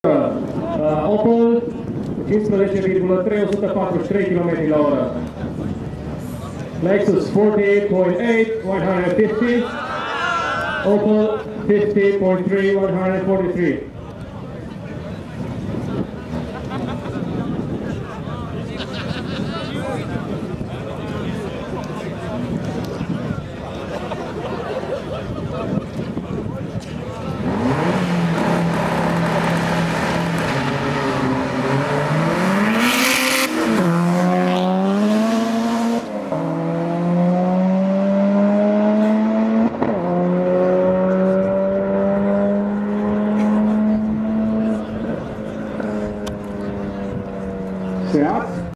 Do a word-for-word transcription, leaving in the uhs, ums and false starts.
Uh, Opel cincisprezece virgulă trei, o sută patruzeci și trei kilometri la oră. Lexus forty-eight point eight, one hundred fifty. Opel fifty point three, one hundred forty-three.